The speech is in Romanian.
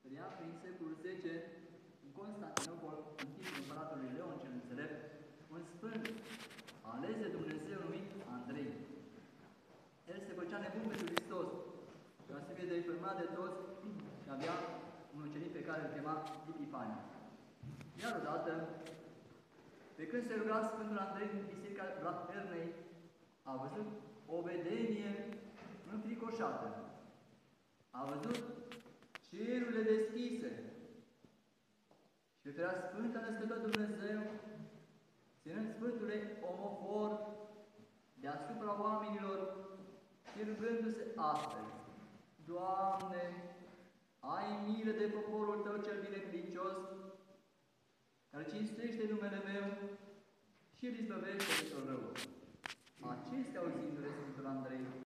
Trăia prin secolul X, în Constantinopol, în timpul împăratului Leon cel Înțelept, un sfânt ales de Dumnezeu numit Andrei. El se făcea nebun pentru Hristos, ca să fie defărmat de toți și avea un ucenic pe care îl chema Epifania. Iar odată, pe când se ruga Sfântul Andrei din biserica Blahernei, a văzut o vedenie înfricoșată. A văzut cerurile deschise și pe ferea Sfântă Născător Dumnezeu, ținând Sfântului omofor deasupra oamenilor și rugându-se astfel: Doamne, ai milă de poporul Tău cel binecredincios, care cinstește numele meu și îl izbăvește de tot rău. Acestea auzindu-le Sfântul Andrei,